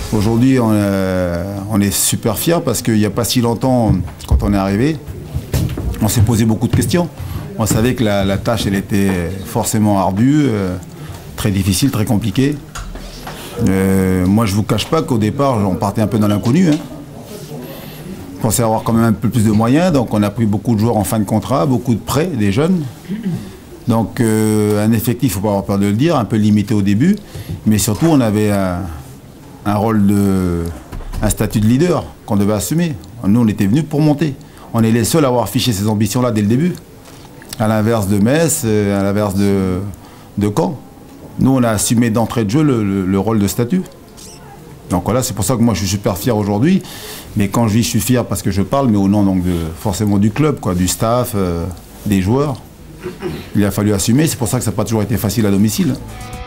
Aujourd'hui, on est super fiers parce qu'il n'y a pas si longtemps, quand on est arrivé, on s'est posé beaucoup de questions. On savait que la tâche, elle était forcément ardue, très difficile, très compliquée. Moi, je ne vous cache pas qu'au départ, on partait un peu dans l'inconnu. On pensait avoir quand même un peu plus de moyens, donc on a pris beaucoup de joueurs en fin de contrat, beaucoup de prêts, des jeunes. Donc un effectif, il ne faut pas avoir peur de le dire, un peu limité au début, mais surtout on avait un rôle un statut de leader qu'on devait assumer. Nous, on était venus pour monter. On est les seuls à avoir affiché ces ambitions-là dès le début. À l'inverse de Metz, à l'inverse de Caen. Nous, on a assumé d'entrée de jeu le rôle de statut. Donc voilà, c'est pour ça que moi, je suis super fier aujourd'hui. Mais quand je dis je suis fier parce que je parle, mais au nom donc forcément du club, quoi, du staff, des joueurs. Il a fallu assumer, c'est pour ça que ça n'a pas toujours été facile à domicile.